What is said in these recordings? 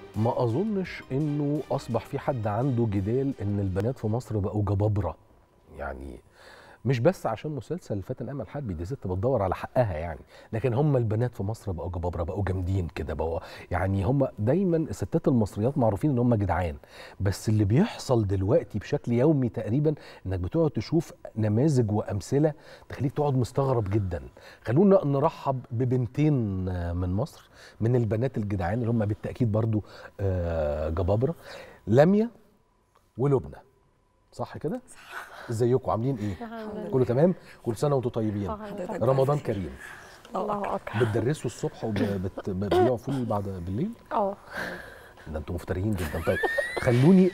ما اظنش انه اصبح في حد عنده جدال ان البنات في مصر بقوا جبابره. يعني مش بس عشان مسلسل فاتن امل حربي، دي ست بتدور على حقها يعني، لكن هم البنات في مصر بقوا جبابره، بقوا جامدين كده، بقوا يعني هم دايما الستات المصريات معروفين ان هم جدعان. بس اللي بيحصل دلوقتي بشكل يومي تقريبا انك بتقعد تشوف نماذج وامثله تخليك تقعد مستغرب جدا. خلونا نرحب ببنتين من مصر، من البنات الجدعان اللي هم بالتاكيد برضو جبابره، لميا ولبنى. صح كده؟ ازيكم عاملين ايه؟ كله تمام؟ كل سنه وانتم طيبين. رمضان كريم. الله اكبر. بتدرسوا الصبح وبتبيعوا فول بعد بالليل؟ اه ده انتم مفتريين جدا. طيب خلوني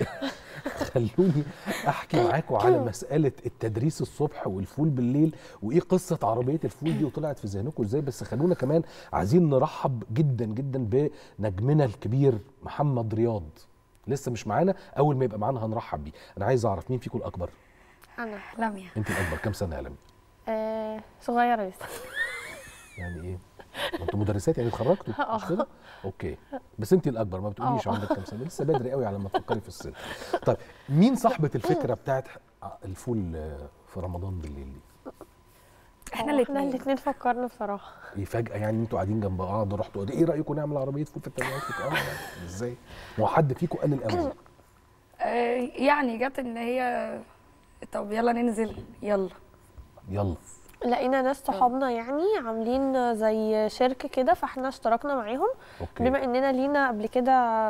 احكي معاكم على مساله التدريس الصبح والفول بالليل، وايه قصه عربيه الفول دي وطلعت في ذهنكم ازاي. بس خلونا كمان عايزين نرحب جدا جدا بنجمنا الكبير محمد رياض. لسه مش معانا، اول ما يبقى معانا هنرحب بيه. انا عايز اعرف مين فيكم الاكبر؟ انا لميا. انت الاكبر، كام سنه يا لميا؟ صغيره لسه. يعني ايه؟ انتوا مدرسات يعني اتخرجتوا مش كده؟ اوكي، بس انت الاكبر، ما بتقوليش عندك كام سنه، لسه بدري قوي على ما تفكري في السن. طيب مين صاحبه الفكره بتاعت الفول في رمضان بالليل دي؟ احنا الاثنين فكرنا بصراحه. ايه فجاه يعني انتوا قاعدين جنب بعض رحتوا ايه رايكم نعمل عربيه فول في التجمعات؟ ازاي؟ هو حد فيكم قال الاول؟ يعني جت ان هي طب يلا ننزل يلا. لقينا ناس صحابنا يعني عاملين زي شركه كده، فاحنا اشتركنا معاهم. أوكي. بما اننا لينا قبل كده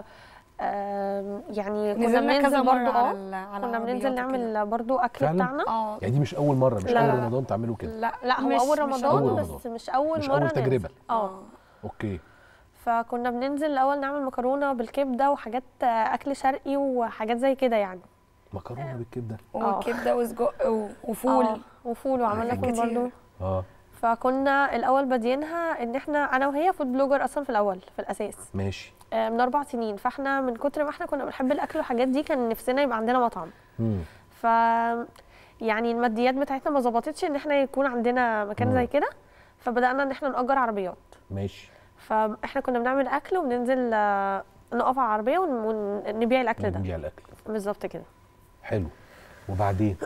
يعني كنا بننزل برضو كنا بننزل نعمل برضو اكل بتاعنا. يعني دي مش اول مره، مش اول رمضان تعملوا كده؟ لا هو اول رمضان، بس مش اول مره، اول تجربه. اوكي. فكنا بننزل الاول نعمل مكرونه بالكبده وحاجات اكل شرقي وحاجات زي كده يعني. مكرونه بالكبده وكبده وسجق وفول. وفول وعملنا فول برضه. فكنا الاول بادئينها ان انا وهي فود بلوجر اصلا في الاول في الاساس. ماشي. من 4 سنين، فاحنا من كتر ما احنا كنا بنحب الاكل والحاجات دي كان نفسنا يبقى عندنا مطعم. ف يعني الماديات بتاعتنا ما ظبطتش ان احنا يكون عندنا مكان زي كده، فبدانا ان احنا نأجر عربيات. ماشي. فاحنا كنا بنعمل اكل وبننزل نقف على العربيه ونبيع الاكل ده. نبيع الاكل بالظبط كده. حلو. وبعدين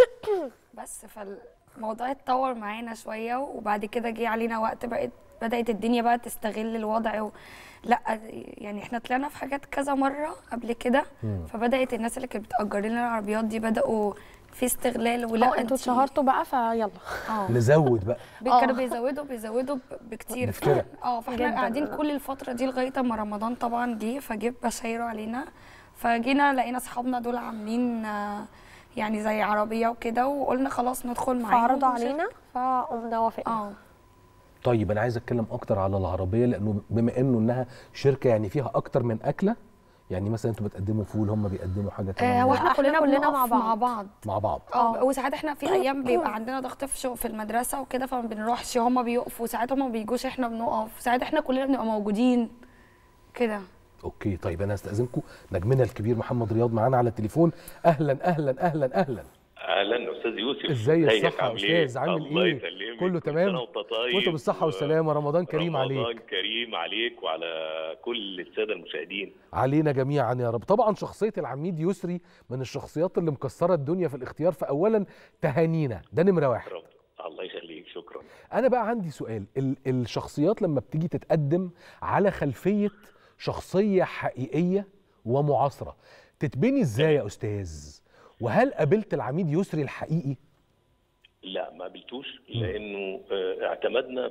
بس فالموضوع اتطور معانا شويه، وبعد كده جه علينا وقت بدات الدنيا بقى تستغل الوضع لا يعني احنا طلعنا في حاجات كذا مره قبل كده. فبدات الناس اللي كانت بتأجر لنا العربيات دي بداوا في استغلال. ولا انتوا اتشهرتوا بقى فيلا نزود بقى. كانوا بيزودوا بكتير. فاحنا قاعدين كل الفتره دي لغايه اما رمضان طبعا جه، فجه بشايره علينا. فجينا لقينا اصحابنا دول عاملين يعني زي عربيه وكده، وقلنا خلاص ندخل معاهم. فعرضوا علينا فقمنا وافقنا. طيب انا عايز اتكلم اكتر على العربيه، لانه بما انها شركه يعني فيها اكتر من اكله. يعني مثلا انتوا بتقدموا فول، هم بيقدموا حاجه كمان؟ هو احنا كلنا مع بعض. وساعات احنا في ايام بيبقى عندنا ضغط في المدرسه وكده، فما بنروحش، هم بيقفوا ساعات، هم ما بيجوش، احنا بنقف ساعات، احنا كلنا بنبقى موجودين كده. اوكي. طيب انا استاذنكم، نجمنا الكبير محمد رياض معانا على التليفون. اهلا اهلا اهلا اهلا. اهلا استاذ يوسف. ازاي الصحه يا استاذ؟ عامل ايه؟ الله يسلمك. كله تمام؟ وانت بالصحه والسلامه. رمضان كريم عليك. رمضان كريم عليك وعلى كل الساده المشاهدين. علينا جميعا يا رب. طبعا شخصيه العميد يسري من الشخصيات اللي مكسره الدنيا في الاختيار، فاولا تهانينا، ده نمره واحد. الله يخليك، شكرا. انا بقى عندي سؤال، الشخصيات لما بتيجي تتقدم على خلفيه شخصيه حقيقيه ومعاصره تتبني ازاي يا استاذ؟ وهل قابلت العميد يسري الحقيقي؟ لا ما قابلتوش، لانه اعتمدنا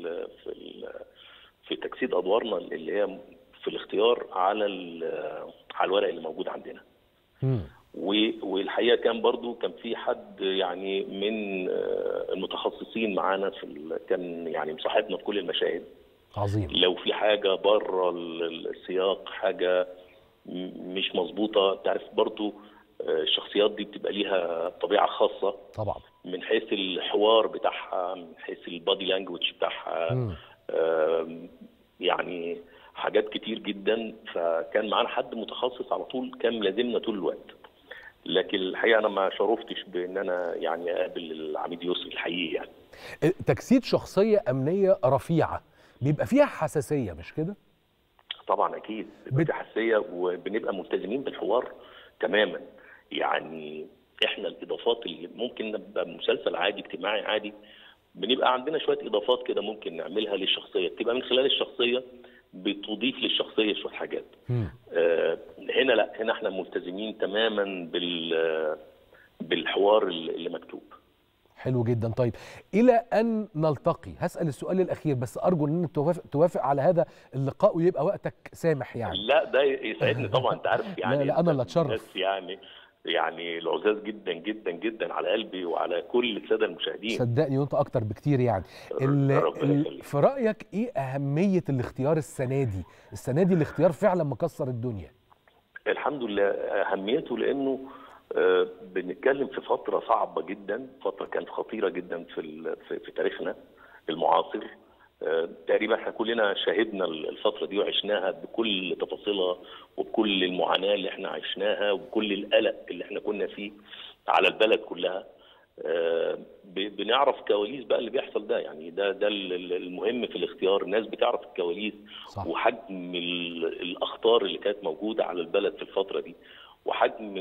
في تجسيد ادوارنا اللي هي في الاختيار على الورق اللي موجود عندنا. والحقيقه كان في حد يعني من المتخصصين معانا كان يعني مصاحبنا في كل المشاهد. عظيم. لو في حاجه بره السياق، حاجه مش مظبوطه، تعرف برضو الشخصيات دي بتبقى ليها طبيعه خاصه طبعا، من حيث الحوار بتاعها، من حيث البادي لانجوج بتاعها. يعني حاجات كتير جدا. فكان معانا حد متخصص على طول، كان لازمنا طول الوقت. لكن الحقيقه انا ما شرفتش بان انا يعني اقابل العميد يسري الحقيقي. يعني تجسيد شخصيه امنيه رفيعه بيبقى فيها حساسيه، مش كده؟ طبعا اكيد بيبقى في حساسيه، وبنبقى ملتزمين بالحوار تماما. يعني احنا الاضافات اللي ممكن نبقى مسلسل عادي اجتماعي عادي، بنبقى عندنا شويه اضافات كده ممكن نعملها للشخصيه، بتبقى من خلال الشخصيه بتضيف للشخصيه شويه حاجات. هنا لا، هنا احنا ملتزمين تماما بالحوار اللي مكتوب. حلو جدا. طيب الى ان نلتقي هسال السؤال الاخير، بس ارجو ان انت توافق على هذا اللقاء ويبقى وقتك سامح يعني. لا ده يسعدني طبعا، انت عارف يعني. لا انا اللي اتشرف يعني العزاز جدا جدا جدا على قلبي وعلى كل الساده المشاهدين. صدقني وانت اكتر بكتير يعني. في رايك ايه اهميه الاختيار السنه دي؟ السنه دي الاختيار فعلا مكسر الدنيا. الحمد لله اهميته، لانه بنتكلم في فتره صعبه جدا، فتره كانت خطيره جدا في تاريخنا المعاصر. تقريبا احنا كلنا شاهدنا الفتره دي وعشناها بكل تفاصيلها وبكل المعاناه اللي احنا عشناها وبكل القلق اللي احنا كنا فيه على البلد كلها. بنعرف كواليس بقى اللي بيحصل ده، يعني ده المهم في الاختيار. الناس بتعرف الكواليس صح. وحجم الاخطار اللي كانت موجوده على البلد في الفتره دي، وحجم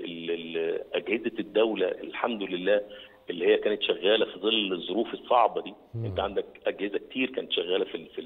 اجهزه الدوله الحمد لله اللي هي كانت شغاله في ظل الظروف الصعبه دي. انت عندك اجهزه كتير كانت شغاله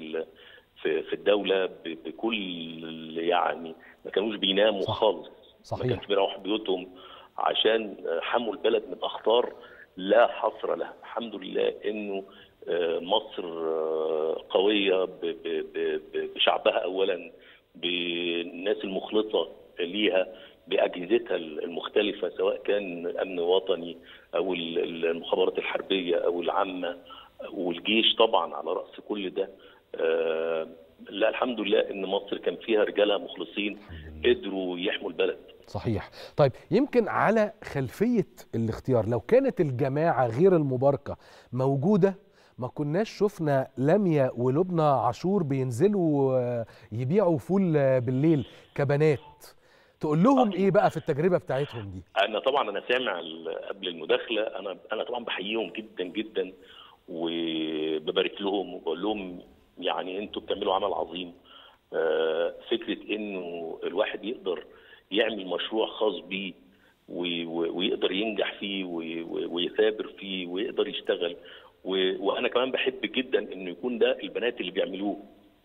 في الدوله بكل، يعني ما كانوش بيناموا صح. خالص صحيح. ما كانش بيروحوا بيوتهم عشان حموا البلد من اخطار لا حصر لها. الحمد لله انه مصر قويه بشعبها اولا، بالناس المخلصه ليها، باجهزتها المختلفه، سواء كان امن وطني او المخابرات الحربيه او العامه والجيش طبعا على راس كل ده. لا الحمد لله ان مصر كان فيها رجالها مخلصين قدروا يحموا البلد. صحيح. طيب يمكن على خلفيه الاختيار، لو كانت الجماعه غير المباركه موجوده ما كناش شفنا لميا ولبنى عاشور بينزلوا يبيعوا فول بالليل كبنات. تقول لهم ايه بقى في التجربه بتاعتهم دي؟ انا سامع قبل المداخله، انا طبعا بحييهم جدا جدا وببارك لهم وبقول لهم يعني انتوا بتعملوا عمل عظيم. فكره انه الواحد يقدر يعمل مشروع خاص بيه ويقدر ينجح فيه ويثابر فيه ويقدر يشتغل، وانا كمان بحب جدا انه يكون ده البنات اللي بيعملوه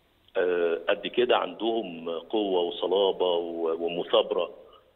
قد كده عندهم قوه وصلابه ومثابره.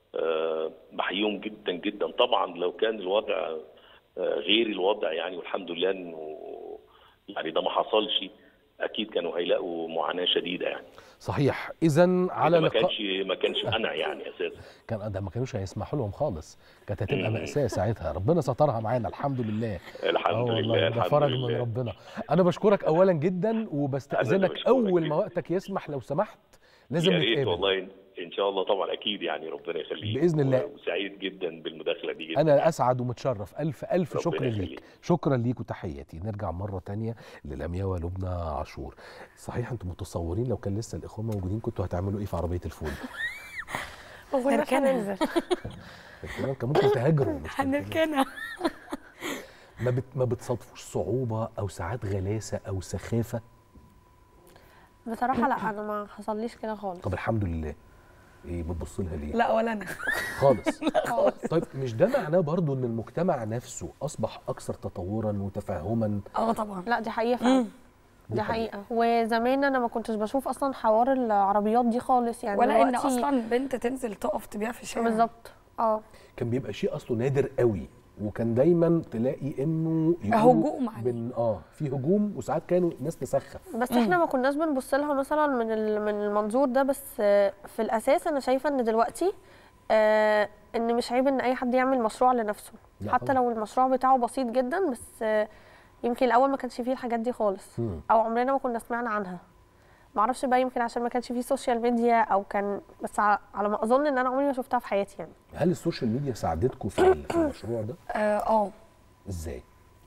بحييهم جدا جدا. طبعا لو كان الوضع غير الوضع يعني، والحمد لله انه يعني ده ما حصلش، اكيد كانوا هيلاقوا معاناه شديده يعني. صحيح. اذا على ما كانش انا يعني اساسا كان ده ما كانوش هيسمحوا لهم خالص، كانت هتبقى مأساة ساعتها. ربنا سترها معانا الحمد لله. الحمد لله. ده فرج من ربنا. انا بشكرك اولا جدا، وبستأذنك اول ما وقتك يسمح لو سمحت لازم نتقابل. والله ان شاء الله طبعا اكيد يعني، ربنا يخليك باذن الله. وسعيد جدا بالمداخله دي جدا. انا اسعد ومتشرف. الف شكر ليك. شكرا ليك وتحياتي. نرجع مره تانية للميا ولبنى عاشور. صحيح انتم متصورين لو كان لسه الاخوه موجودين كنتوا هتعملوا ايه في عربيه الفول؟ هنركنها. كان ممكن تهاجروا. هنركنها. ما بتصادفوش صعوبه او ساعات غلاسه او سخافه؟ بصراحه لا، انا ما حصليش كده خالص. طب الحمد لله. ايه بتبص لها ليه؟ لا ولا انا خالص. لا خالص. طيب مش ده معناه برضو ان المجتمع نفسه اصبح اكثر تطورا وتفاهما؟ طبعا. لا دي حقيقه فعلا. دي حقيقه. وزمان انا ما كنتش بشوف اصلا حوار العربيات دي خالص يعني، ولا ان اصلا بنت تنزل تقف تبيع في الشارع. بالظبط. كان بيبقى شيء اصله نادر قوي، وكان دايما تلاقي انه هجوم في هجوم، وساعات كانوا ناس تسخف. بس احنا ما كناش بنبص لها مثلا من المنظور ده. بس في الاساس انا شايفه ان دلوقتي ان مش عيب ان اي حد يعمل مشروع لنفسه، حتى لو المشروع بتاعه بسيط جدا. بس يمكن الاول ما كانش فيه الحاجات دي خالص، او عمرنا ما كنا سمعنا عنها. ما اعرفش بقى، يمكن عشان ما كانش فيه سوشيال ميديا او كان، بس على ما اظن ان انا عمري ما شفتها في حياتي يعني. هل السوشيال ميديا ساعدتكم في المشروع ده؟ ازاي؟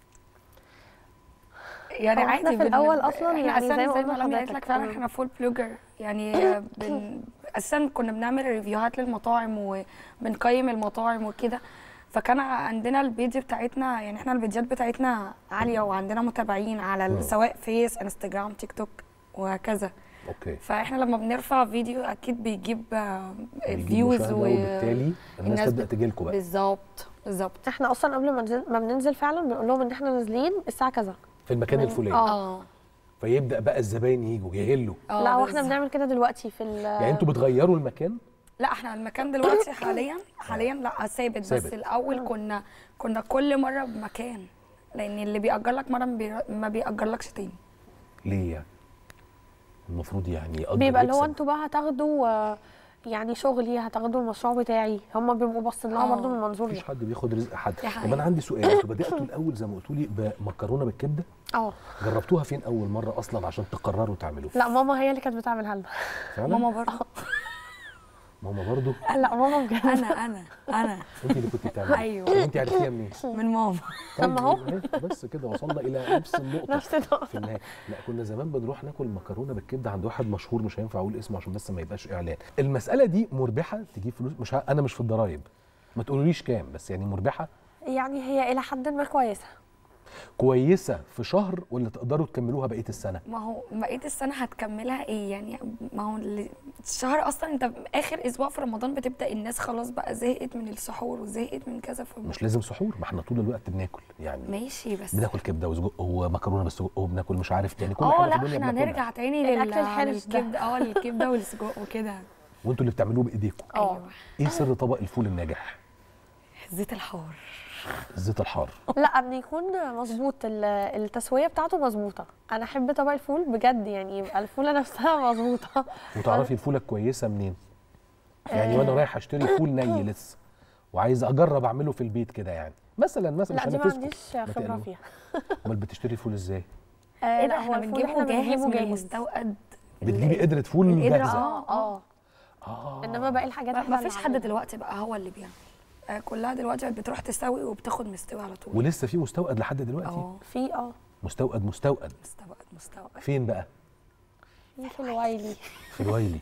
يعني عادي في الاول اصلا يعني زي ما لميا قالت لك فعلا احنا فول بلوجر يعني. اساسا كنا بنعمل ريفيوهات للمطاعم وبنقيم المطاعم وكده، فكان عندنا البيج بتاعتنا يعني، احنا البيجات بتاعتنا عاليه وعندنا متابعين على سواء فيس انستجرام تيك توك وهكذا. اوكي. فاحنا لما بنرفع فيديو اكيد بيجيب فيوز وبالتالي الناس تبدا تجي لكم بقى. بالظبط. احنا اصلا قبل ما بننزل فعلا بنقول لهم ان احنا نازلين الساعه كذا في المكان الفلاني. فيبدا بقى الزباين يجوا يهلوا. لا واحنا بنعمل كده دلوقتي في يعني انتوا بتغيروا المكان؟ لا احنا المكان دلوقتي حاليا لا ثابت. بس الاول كنا كل مره بمكان، لان اللي بيأجر لك مره ما بيأجرلكش تاني. ليه يعني؟ المفروض يعني بيبقى اللي هو انتوا بقى هتاخدوا يعني شغلي، هتاخدوا المشروع بتاعي، هم بيبقوا باصين لها برضه من المنظور ده. مفيش حد بياخد رزق حد. طب انا عندي سؤال، انتوا بداتوا الاول زي ما قلتوا لي بمكرونه بالكبده؟ جربتوها فين اول مره اصلا عشان تقرروا تعملوها؟ لا ماما هي اللي كانت بتعملها لنا. ماما برضه. ماما برضه؟ لا ماما بجد. انا انت اللي كنت بتعمليها؟ ايوه. انت عرفتيها منين؟ من ماما. طب ما هو بس كده وصلنا الى نفس النقطه. نفس النقطه في النهايه. لا كنا زمان بنروح ناكل مكرونه بالكبده عند واحد مشهور، مش هينفع اقول اسمه عشان بس ما يبقاش اعلان. المساله دي مربحه تجيب فلوس؟ انا مش في الضرايب، ما تقولوليش كام، بس يعني مربحه؟ يعني هي الى حد ما كويسه في شهر، ولا تقدروا تكملوها بقيه السنه؟ ما هو بقيه السنه هتكملها ايه يعني؟ ما هو الشهر اصلا انت اخر اسبوع في رمضان بتبدا الناس خلاص بقى زهقت من السحور وزهقت من كذا. مش لازم سحور، ما احنا طول الوقت بناكل يعني. ماشي بس بناكل كبده وسجق ومكرونه بالسجق وبناكل مش عارف يعني كل حاجه في الدنيا. لا احنا هنرجع تاني للاكل الحرش الكبده. الكبده والسجق وكده. وانتوا اللي بتعملوه بايديكم. ايوه. ايه سر طبق الفول الناجح؟ زيت الحار. الزيت الحار. لا ان يكون مظبوط، التسويه بتاعته مظبوطه. انا احب طبق الفول بجد، يعني يبقى الفوله نفسها مظبوطه. وتعرفي الفوله كويسه منين؟ يعني وانا رايح اشتري فول ني لسه وعايز اجرب اعمله في البيت كده يعني، مثلا لا دي ما عنديش خبره فيها. امال بتشتري فول ازاي؟ ايه ده؟ احنا بنجيبه جاهز من المستوقد. بتجيبي قدره فول جاهزه؟ انما باقي الحاجات ما فيش حد دلوقتي بقى هو اللي بيعمل. كلها دلوقتي بتروح تسوي وبتاخد مستوي على طول. ولسه في مستوقد لحد دلوقتي؟ في مستوقد فين بقى؟ في الويلي. في الويلي.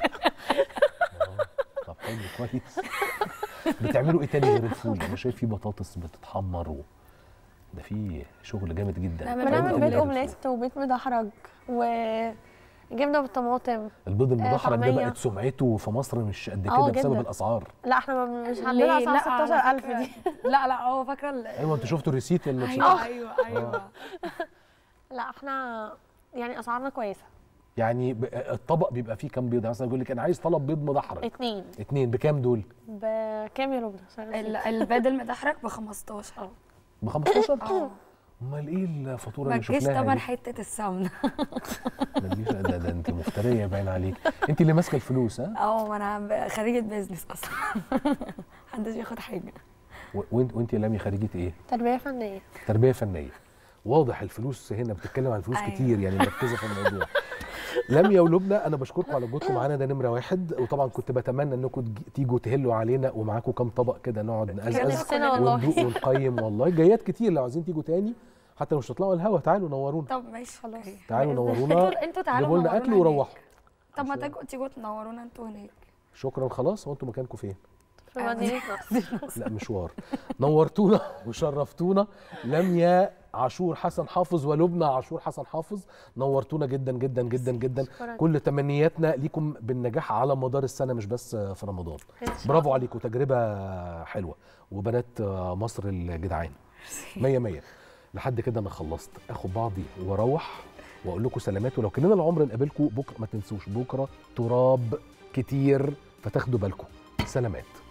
طب حلو كويس. بتعملوا ايه تاني غير الفول؟ انا شايف في بطاطس بتتحمر ده في شغل جامد جدا. بنعمل بيض اومليت وبيض مدحرج وجبنه بالطماطم. البيض المدحرج ده بقت سمعته في مصر مش قد كده بسبب الاسعار. لا احنا مش عندنا اسعار 16000 دي. لا هو فاكره ايوه انتوا شفتوا الريسيت ولا؟ ايوه. لا احنا يعني اسعارنا كويسه. يعني الطبق بيبقى فيه كام بيضه؟ مثلا يقول لك انا عايز طلب بيض مدحرج. 2 بكام دول؟ بكام يا لبنى؟ البيض المدحرج ب 15. ب 15؟ امال ايه الفاتوره اللي شفناها؟ ما تجيش طبعا حته السمنه. ما تجيش. ده انت مفتريه باين عليك. انت اللي ماسكه الفلوس ها؟ ما انا خريجه بيزنس اصلا. محدش بياخد حاجه. وانت يا لميا خريجه ايه؟ تربيه فنيه. واضح الفلوس هنا بتتكلم عن فلوس كتير يعني، مركزه في الموضوع. لميا ولبنى انا بشكركم على وجودكم معانا، ده نمره 1. وطبعا كنت بتمنى انكم تيجوا تهلوا علينا ومعاكم كام طبق كده نقعد نقزقز وندوق ونقيم. والله جايات كتير لو عايزين تيجوا تاني، حتى لو مش هتطلعوا الهوا تعالوا نورونا. طب ماشي خلاص. تعالوا نورونا. انتوا تعالوا جيبوا لنا اكل وروحوا. طب ما تيجوا تنورونا انتوا هناك. شكرا. خلاص. هو انتوا مكانكم فين؟ في مدينه نصر. لا مشوار. نورتونا وشرفتونا. لميا عاشور حسن حافظ ولبنى عاشور حسن حافظ، نورتونا جدا جدا جدا جدا. كل تمنياتنا ليكم بالنجاح على مدار السنه مش بس في رمضان. برافو عليكم، تجربه حلوه وبنات مصر الجدعان 100 100. لحد كده انا خلصت، اخد بعضي واروح واقول لكم سلامات. ولو كلنا العمر نقابلكم بكره ما تنسوش بكره تراب كتير فتاخدوا بالكم. سلامات.